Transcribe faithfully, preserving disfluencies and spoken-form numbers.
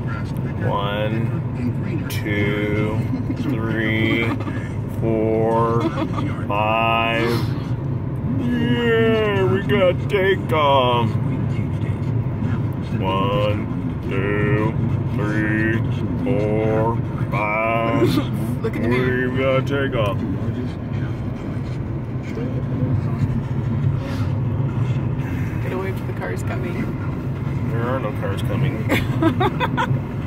One, two, three, four, five. Yeah, we got takeoff. One, two, three, four, five. Look in the mirror. We got takeoff. Get away from the cars coming. There are no cars coming.